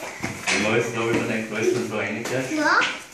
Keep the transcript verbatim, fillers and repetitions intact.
Wenn wir jetzt da über den Kreuz so reingehst. Ja.